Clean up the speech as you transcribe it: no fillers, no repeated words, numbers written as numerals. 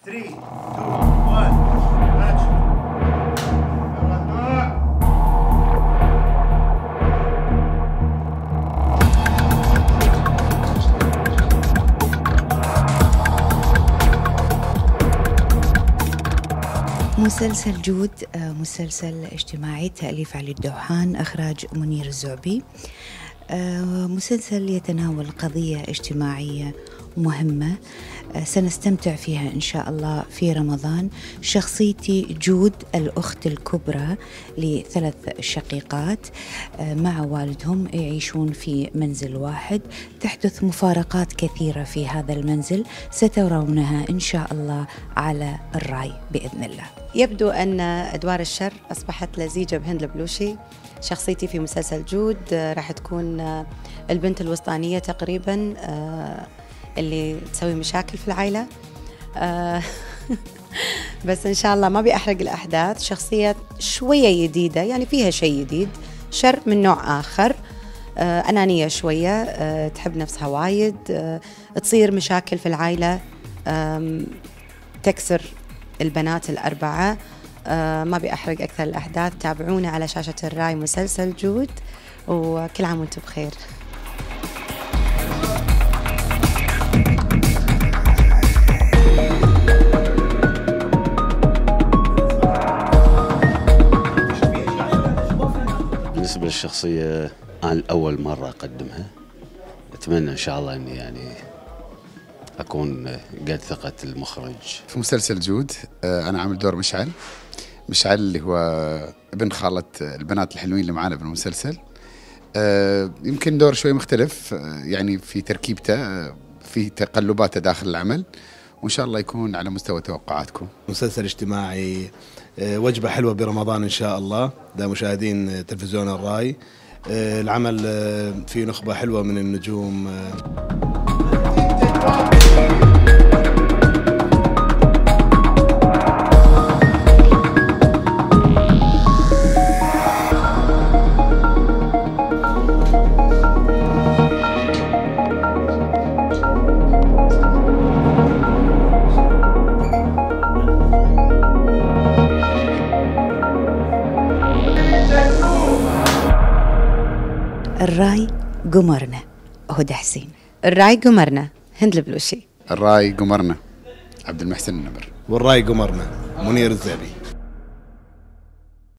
3 2 1 اكشن. مسلسل جود مسلسل اجتماعي تأليف علي الدوحان، إخراج منير الزعبي. مسلسل يتناول قضية اجتماعية مهمة سنستمتع فيها إن شاء الله في رمضان. شخصيتي جود الأخت الكبرى لثلاث شقيقات مع والدهم يعيشون في منزل واحد. تحدث مفارقات كثيرة في هذا المنزل سترونها إن شاء الله على الراي بإذن الله. يبدو أن أدوار الشر أصبحت لزيجة بهند البلوشي. شخصيتي في مسلسل جود راح تكون البنت الوسطانية تقريبا اللي تسوي مشاكل في العائلة. بس إن شاء الله ما بيحرق الأحداث. شخصية شوية جديدة، يعني فيها شيء جديد، شر من نوع آخر، أنانية شوية، تحب نفسها وايد، تصير مشاكل في العائلة، تكسر البنات الأربعة. ما بيحرق أكثر الأحداث. تابعونا على شاشة الراي مسلسل جود، وكل عام وانتم بخير. بالنسبة للشخصية أنا الأول مرة أقدمها، أتمنى إن شاء الله أني يعني أكون قد ثقة المخرج. في مسلسل جود أنا عامل دور مشعل اللي هو ابن خالة البنات الحلوين اللي معانا بالمسلسل. يمكن دور شوي مختلف، يعني في تركيبته، في تقلباته داخل العمل، وإن شاء الله يكون على مستوى توقعاتكم. مسلسل اجتماعي، وجبة حلوة برمضان إن شاء الله، ده مشاهدين تلفزيون الراي. العمل فيه نخبة حلوة من النجوم. الراي قمرنا هدى حسين. الراي قمرنا هند البلوشي. الراي قمرنا عبد المحسن النمر. والراي قمرنا منير الزعبي.